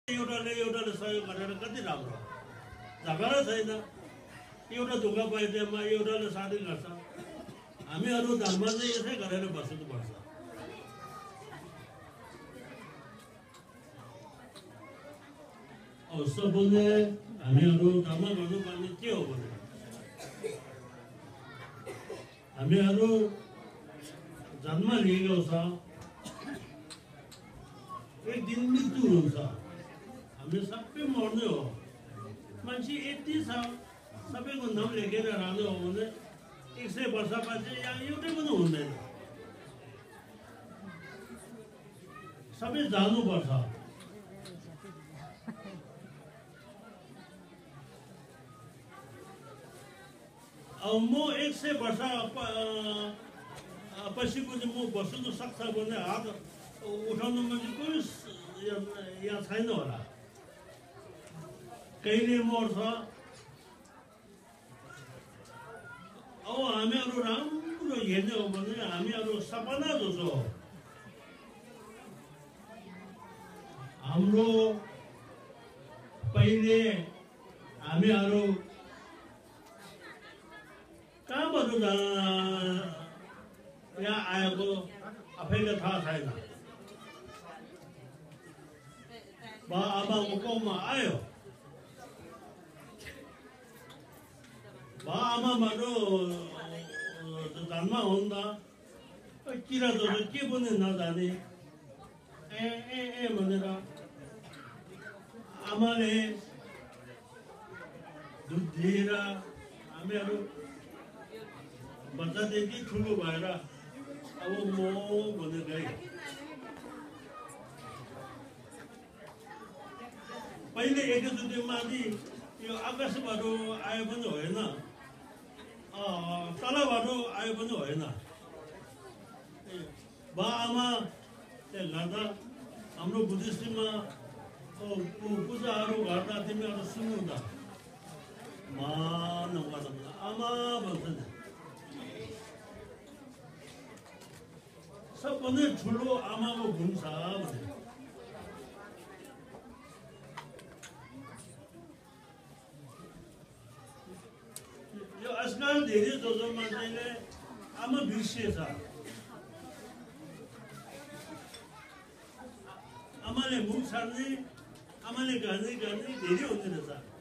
एउटाले सहयोग गरेर कति राम्रो झगडा छैन एउटा ढुङ्गा पाइदिएमा एउटाले साथी गर्छ हामीहरू धर्म चाहिँ यसै गरेर बस्नुपर्छ सबैले हामीहरू धर्म गर्नुपर्ने के हो भने हामीहरू जन्म लिएको छ एक दिन मृत्यु हुन्छ हामी सबै मर्ने हो मान्छे यति छ सबैको नाम लेखेर रहनु हो भने 100 वर्षपछि यहाँ एउटै पनि हुँदैन सबै जानुपर्छ म 100 वर्ष पछिको चाहिँ म बस्नु सक्छ भने हात उठाउनु मान्छे कोही यहाँ छैन होला कहिले मर्छ अब हामीहरू राम्रो हेर्ने हो भने हामीहरू सपना जस्तो हो हाम्रो पहिले हामीहरू कहाँबाट यहाँ आएको आफैले थाहा छैन बा आमाको कोखमा आयो बा आमाबाट जन्म हुँदा किरा जस्तो के पनि नजाने ए भनेर आमाले दुध दिएर हामीहरू बच्चादेखि ठुलो भएर अब म भनेर गएँ पहिले एकचोटि माथि यो आकाशबाट आयो पनि होइन तलबाट आयो पनि होइन बा आमाले गर्दा हाम्रो बुद्धिस्टमा पूजाहरू गर्दा तिमीहरू सुन्नु त आमा भन्छ नि सबभन्दा ठुलो आमाको गुण छ भने यो आजकल धेरै जसो मान्छेले आमा बिर्सिएछ आमाले मुख छाड्ने आमाले गर्ने धेरै हुँदो रहेछ